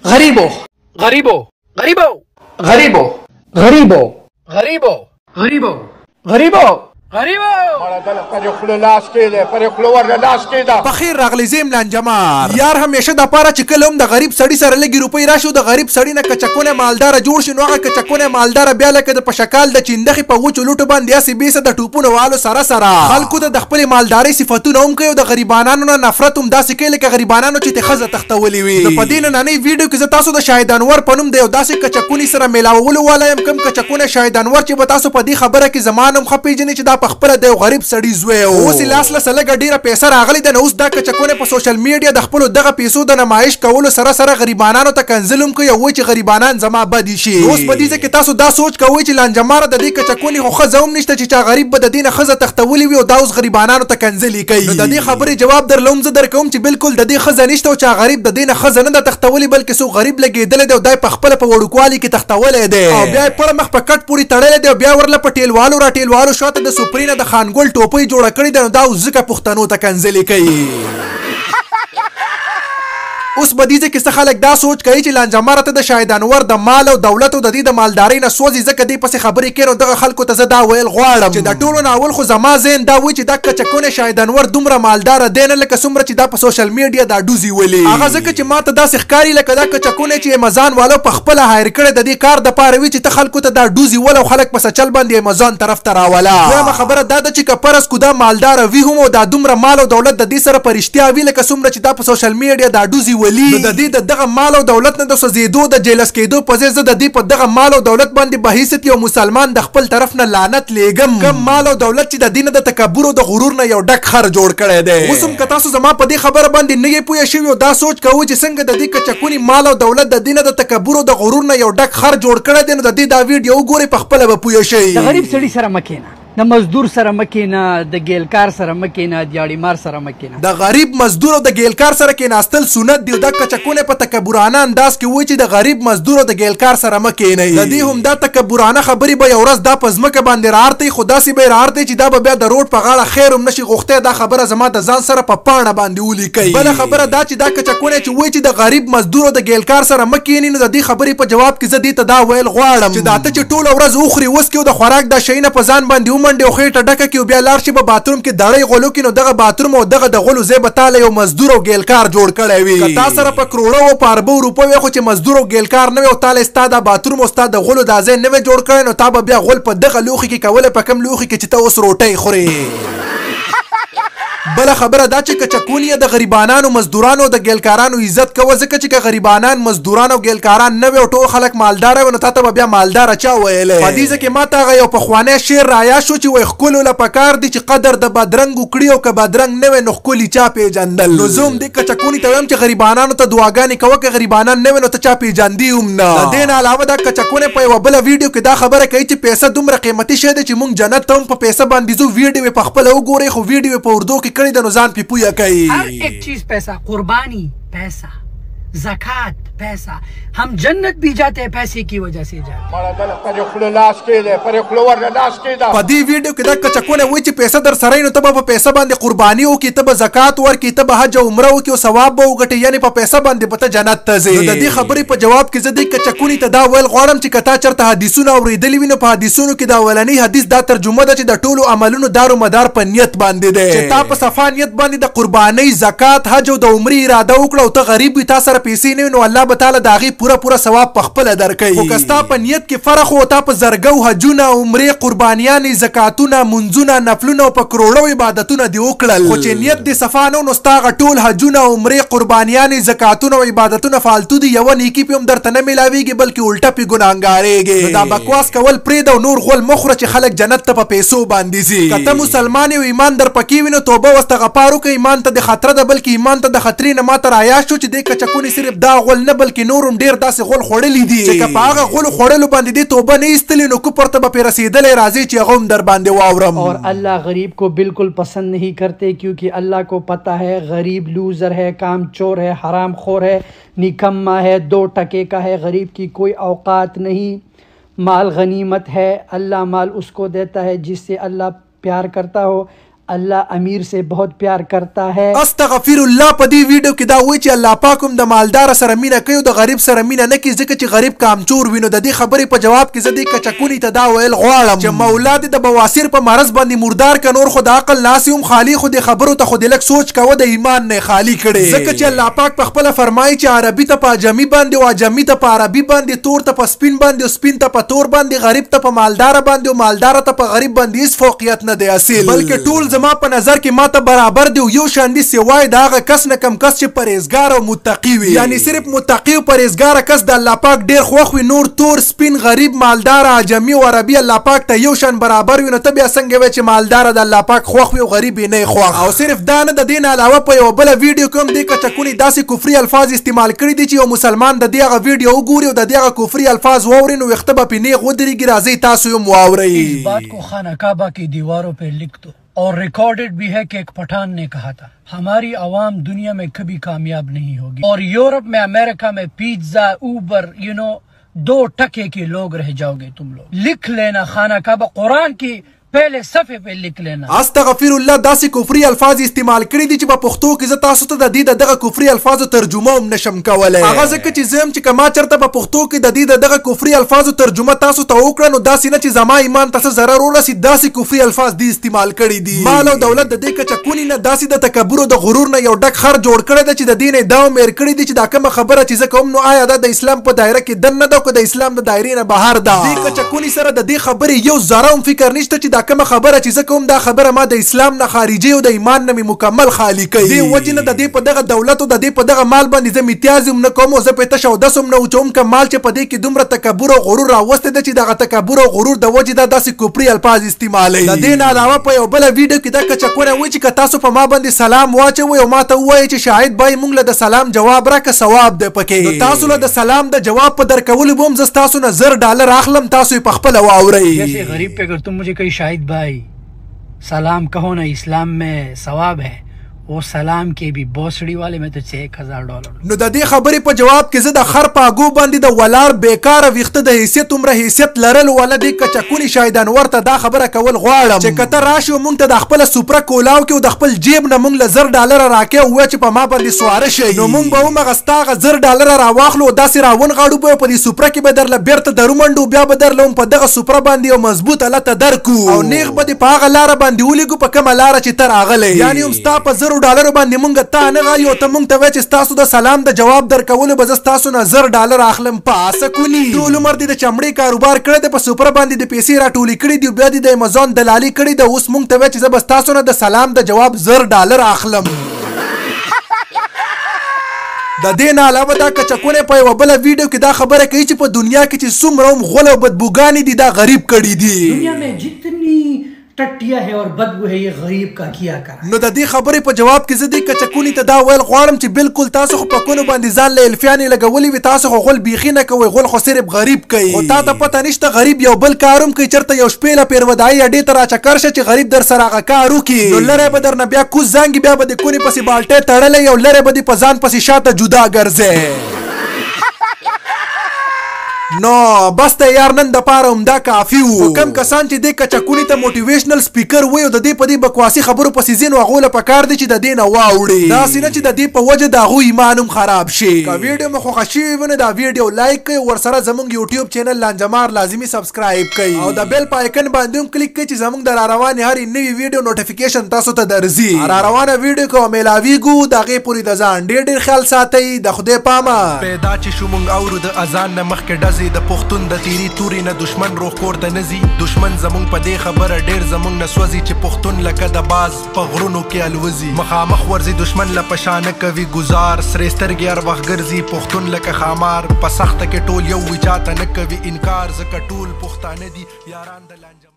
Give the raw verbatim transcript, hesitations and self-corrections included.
غریبو غریبو غریبو غریبو غریبو غریبو غریبو غریبو غریبو بخیر راغلی زم لنجمار یار همیشه د پاره چې کله هم د غریب سړی سره لګي روپۍ راشو د غریب سړی نه کچکونه مالدار جوړ شي نو هغه کچکونه مالدار بیا لکه د پشکال د چیندخي په وچو لوټو باندې اسی بیسه د ټوپونو والو سره سره خلکو ته د خپل مالداري صفاتونه هم کوي د غریبانو نه نفرت هم داسې کوي لکه غریبانو چې ته خزه تختولي وي د پدین نه نه ویډیو کې زه تاسو د شاهد انور پنوم د یو داسې کچکونی سره ملاولو والایم کم کچکونه شاهد انور چې به تاسو په دې خبره کې زمانم خپېجنې چې دا په خپل د غریب سړی زوی اوس لاس له سلګ ډیره پیسې راغلي د اوس دا کچکونه په سوشل میډیا د خپل دغه پیسو د نمایش کولو سره سره غریبانو ته کنزلم کوي او چې غریبانان زما بدی شي اوس په دې کې تاسو دا سوچ کوئ چې لنجمار د دې کچکونی خو خزوم نشته چې چا غریب به د دینه خزه تختولي وي او دا اوس غریبانو ته کنزلی کوي نو د دې خبرې جواب درلوم زه درکوم چې بالکل د دې خزه نشته او چا غریب د دینه خزه نه تختولي بلکې سو غریب لګیدل دی او دای په خپل په وړوکوالي کې تختولې دی او بیا پر مخ په کټ پوری تړلې دی بیا ورله په ټیلوالو را ټیلوالو شاته د سپرینه د خانګل ټوپۍ جوړه کړې ده نو دا اوس ځکه پښتنو ته کنځلې کوي اوس بدیزه کې څه خلک دا سوچ کوي چې لنجمار ته د شاهد انور د مال او دولت او د دې د مالداري نه سوځي ځکه دې پسې خبرې کوي نو دغه خلکو ته زه دا ویل غواړم چې د ټولو نه اول خو زما ذهن دا وایي چې دا کچکونه شاهد انور دومره مالداره دی نه لکه څومره چې دا په سوشل میډیا دا ډوزي ولي هغه ځکه چې ماته داسې ښکاري لکه دا کچکونه چې امازان والو په خپله هایر کړی د دې کار دپاره وي چې ته خلکو ته دا ډوزي ول او خلک په سچل باندې امازان طرف ته راوله دویمه خبره دا ده چې که فرض کو دا مالداره وي هم او دا دومره مال او دولت د دې سره په رښتیا وي لکه څومره چې دا په سوشل میډیا دا ډوزي ولي نو د دې دغه مال او دولت نه د سوځېدو د جیلس کېدو په ځای زه د دې په دغه مال او دولت باندې به حیثیت یو مسلمان د خپل طرف نه لعنت لیږم کم مال او دولت چې د دې نه د تکبر او د غرور نه یو ډک خر جوړ کړی دی اوس هم که تاسو زما په دې خبره باندې نه یې پوه شوي او دا سوچ کوئ چې څنګه د دې کچکوني مال او دولت د دې نه د تکبر او د غرور نه یو ډک خر جوړ کړی دی نو د دې دا ویډیو وګورئ په خپله به پوه شئ د غریب سړي سره مه کښېنه د مزدور سره مه کښېنه د ګیلکار سره مه کښېنه د یاړیمار سره مه کښېنه د غریب مزدور او د ګیلکار سره کښېناستل سنت دی او دا کچکونه په تکبرانه انداز کې وایي چې د غریب مزدور او د ګیلکار سره مه کښېنئ د دې هم دا تکبرانه خبرې به یو ورځ دا په ځمکه باندې راارتئ خو داسې به یې راارتئ چې دا به بیا د روډ په غاړه خیر هم نشي غوښتی دا خبره زما د ځان سره په پاڼه باندې ولیکئ بله خبره دا چې دا کچکونه چې وایي چې د غریب مزدور او د ګیلکار سره مه کښېني نو د دې خبرې په جواب کې زه دې ته دا ویل غواړم چې دا ته چې ټوله ورځ وخوري وسکي او د خوراک دا شیونه په ځان باندې ومنډي او خېټه ډکه کې بیا لاړ شي په باتروم کې دړۍ غولو کې نو دغه باتروم او دغه د غولو ځای به تاله یو مزدور او ګیلکار جوړ کړی وي که تا سره په کروړو او په اربو روپو وي خو چې مزدور او ګیلکار نه وي او تاله ستا دا باتروم او ستا د غولو دا ځای نه وي جوړ کړی نو تا به بیا غول په دغه لوښي کې کولی په کم لوښي کې چې ته اوس روټۍ خورې بله خبره دا چې کچکون یې د غریبانانو مزدورانو د ګیلکارانو عزت کوه ځکه چې که غریبانان مزدوران او ګیلکاران نه وي او ټول خلک مالداره وي نو تا ته به بیا مالداره چا ویلی په دې ځای کې ما ته هغه یو پخوانی شعر رایاد شو چې وایي ښکلو له پکار دي چې قدر د بدرنګ وکړي او که بدرنګ نه وی نو ښکلي چا پېژندل نو زه هم دې کچکوني ته وایم چې غریبانانو ته دعاګانې کوه که غریبانان نه وي نو ته چا پېژندي هم نه د دې نه علاوه دا کچکونی په یوه بله ویډیو کې دا خبره کوي چې پیسه دومره قیمتي شی دی چې موږ جنت ته هم په پیسه باندې ځو ویډیو یې په خپله وګورئ خو ویډیو یې په اردو کې کړې ده نو ځان پې پویه کوي हर एक चीज पैसा قربانی पैसा ज़कात पैसा हम जन्नत भी जाते हैं पैसे की वजह से जाते په دې ویډیو کې دا کچکونه وایي چې پیسه در سره نو ته به په پیسه باندې قرباني وکړي ته به زکات ورکړي ته به حج او عمره وکړي او ثواب به وګټې یعنې په پیسه باندې به ته جنت ته ځې نو د دې خبرې په جواب کې زه دې کچکوني ته دا ویل غواړم چې که تا چېرته حدیثونه اورېدلي وي نو په حدیثونو کې دا اولنی حدیث دا ترجمه ده چې د ټولو عملونو دار و مدار په نیت باندې دی چې تا په صفا نیت باندې د قربانۍ زکات حج او د عمرې اراده وکړه او ته غریب وي تا سره پیسې نه وي نو الله به تعالی د هغې پوره پوره ثواب په خپله درکوي خو که ستا په نیت کې فرق و تا په زرګو حجونه عمرې قربانیانې زکاتونه منځونه نفلونه او په کروړو عبادتونه دې وکړل خو چې نیت دې صفا نه نو ستا هغه ټول حجونه عمرې قربانیانې زکاتونه او عبادتونه فالتو دي یوه نیکي پې هم درته نه میلاویږي بلکې الټه پې ګناهګارېږي نو دا بکواس کول پرېږده او نور غول مه خوره چې خلک جنت ته په پیسو باندې ځي که ته مسلمان یې او ایمان در پکې وي نو توبه واستغفار وکړه ایمان ته د خطره ده بلکې ایمان ته د خطرې نه ماته رایاد شو چې دې کچکونې صرف دا غول نه بلکې نور هم ډېر داسې غول خوړلي دي چې که په هغه غولو خوړلو باندې دې توبه نه ایستلې نو کفر ته به پرې رسېدلی راځي چې هغه هم در باندې واورم اور اللہ غریب کو بالکل پسند نہیں کرتے کیونکہ اللہ کو پتہ ہے غریب لوزر ہے کام چور ہے حرام خور ہے نکما ہے دو ٹکے کا ہے غریب کی کوئی اوقات نہیں مال غنیمت ہے اللہ مال اس کو دیتا ہے جس سے اللہ پیار کرتا ہو अल्लाह अमीर से बहुत प्यार करता है। استغفرالله په دې ویډیو کې دا وایي چې الله پاک هم د مالدار سره مینه کوي او د غریب سره مینه نه کوي ځکه چې غریب کامچور وي. نو د دې خبرې په جواب کې زه دې کچکوني ته دا ویل غواړم چې مولا دې د بواسیر په مرض باندې مردار که نور خو د عقل ناس هم خالي خو د خبرو ته خو دې لږ سوچ کوه د ایمان نه خالي کړي ځکه چې الله پاک په خپله فرمایي چې عربي ته په عجمي باندې او عجمي ته په عربي باندې تور ته په سپین باندې او سپین ته په تور باندې غریب ته په مالدار باندې او مالدار ته په غریب باندې هیڅ فوقیت نه دی اصیل بلکې ټول زما په نظر کې ماته برابر دی یو شان دي سوای د هغه کس نه کم کس چې پرهیزګار او متقي وي یعنی صرف متقي او پرهیزګار کس د الله پاک ډیر خوښ وي نور تور سپین غریب مالدار عجمي او عربي الله پاک ته یو شان برابر وي نو ته بیا څنګه وای چې مالدار د الله پاک خوښ وي او غریب نه خوښ او صرف دا نه د دین علاوه په یو بل ویډیو کوم دی کچکونی داسې کفري الفاظ استعمال کړي دي چې یو مسلمان د دې هغه ویډیو وګوري او د دې هغه کفري الفاظ واوري نو وخته به پینې غودريږي راځي تاسو هم واورئ इस बात को खाना काबा की दीवारों पे लिख दो और रिकॉर्डेड भी है कि एक पठान ने कहा था हमारी आवाम दुनिया में कभी कामयाब नहीं होगी और यूरोप में अमेरिका में पिज्जा ऊबर यू नो दो टके के लोग रह जाओगे तुम लोग लिख लेना खाना काबा कुरान की पहले सफे पे लिख लेना استغفرالله داسې کفري الفاظ استعمال کړي دي چې په پښتو کې زه تاسو ته د دې دغه کفري الفاظو ترجمه هم نشم کولای هغه ځکه چې زه هم چې کما چرته په پښتو کې د دې دغه کفري الفاظو ترجمه تاسو ته وکړه نو داسې نه چې زما ایمان ته ضرر ورسي داسې کفري الفاظ دي استعمال کړي دي مال او دولت د دې کچکونی نه داسې د تکبر او د غرور نه یو ډک خر جوړ کړی دی چې د دې نه دا مېر کړی دی چې دا کومه خبره چې زه کوم نو آیا دا د اسلام په دایره کې دننه ده که د اسلام د دایرې نه بهر ده دې کچکونی سره د دې خبرې یو ذره هم فکر نشته چې دا کومه خبره چې کوم دا خبره ما د اسلام نه خارجي او د ایمان نه مکمل خالی کوي دی وجه نه د دې په دغه دولت او د دې په دغه مال باندې زه امتیاز هم نه کوم او زه په تشه او دسم نه اوچوم که مال چې په دې کې دومره تکبر او غرور راوستی ده چې دغه تکبر او غرور د وجې دا داسې کفري الفاظ استعمالوي د دې نه علاوه په یو بله ویډیو کې دا کچکونه وایي چې که تاسو په ما باندې سلام واچوئ او ما ته ووایئ چې شاهد بای موږ له د سلام جواب راکړه ثواب دی پکې نو تاسو له د سلام د جواب په درکولو به هم زه ستاسو نه زر ډالر اخلم تاسو یې پخپله واورئ जैसे गरीब पे अगर तुम मुझे कहीं शाहिद भाई सलाम कहो ना इस्लाम में सवाब है वो सलाम के भी बोसड़ी वाले में तो छह एक हजार डॉलर نو د دې خبرې په جواب کې زه د خر په اګو باندې د ولار بیکاره ویخته د حیثیت عمره حیثیت لرل ولا د کچکونی شاهد انور ته دا خبره کول غواړم چې کته راشي مونږ ته د خپل سوپرا کولاو کې او د خپل جیب نه مونږ له زر ډالر راکې او چې په ما باندې سواره شي نو مونږ به هم غستاغه زر ډالر راواخلو داسې راون غاړو په دې سوپرا کې به درله بیرته درومنډو بیا به درله په دغه سوپرا باندې او مضبوط لته درکو او نیغ به په هغه لار باندې ولګو په کومه لار چې تر اغله یعنی هم ستا په زر ډالر باندې مونږ ته نه غایو ته مونږ ته وای چې تاسو د سلام د جواب درکولو به زه تاسو نه زر ډالر اخلم پاسه کونی ټول عمر دې د چمړې کاروبار کړی دی په سوپر باندې د پیسې راټولې کړي دي بیا دې د امازون دلالي کړي ده اوس مونږ ته وای چې زه بس تاسو نه د سلام د جواب زر ډالر اخلم د دې نه علاوه دا کچکونه په یوه بله ویډیو کې دا خبره کوي چې په دنیا کې چې څومره هم غول او بدبوګانې دي دا غریب کړي دي दुनिया में जितनी टट्टिया है और बदबू है ये गरीब का किया करा نو د دې خبرې په جواب کې زه دې کچکونی ته دا ویل غواړم چې بالکل تاسو خو په کونو باندې ځان له الفیانې لګولي وي تاسو خو غول بیخي نه کوئ غول خو صرف غریب کوي خو تا ته پته نشته غریب یو بل کار هم کوي چېرته یو شپې له پیرودایي اډې ته راچکر شه چې غریب در سره هغه کار وکړي نو لری به درنه بیا کوز زانګي بیا به د کونې پسې بالټۍ تړلی او لری به دې په ځان پسې شاته جدا ګرځې نو بس ته یار نن د پاره همدا کافي وو کم کسان چې دې کچکونی ته موټیویشنل سپیکر وایي او د دې په دې بکواسي خبرو پسې ځین هغو له پکار دی چې د دې نه واوړي داسې نه چې د دې په وجه د هغوی ایمان هم خراب شي که ویډیو مو خوښه شوې وي نو دا ویډیو لایک کړئ ورسره زموږ یوټیوب چینل لانجمار لازمي سبسکرایب کړئ او د بیل په آیکن باندې هم کلیک کړئ چې زموږ د راروانې هرې نوې ویډیو نوټیفیکیشن تاسو ته درځي راروانه ویډیو که میلاویږو د هغې پورې د ځان ډېر ډېر خیال ساتئ د خدای پامه پیدا چې شو موږ اورو د اذان نه مخکې ډزې د پښتون د تیری توري نه دشمن روح کور ته نزي دشمن زمونږ په دې خبره ډېر زمونږ نه سوځي چې پښتون لکه د باز په غرونو کې الوزي مخامخ ورځي دشمن له پشانه کوي ګزار سرې سترګې هر وخت ګرځي پښتون لکه خامار په سخته کې ټول یو وي چاته نه کوي انکار ځکه ټول پښتانه دي یاران د لانجه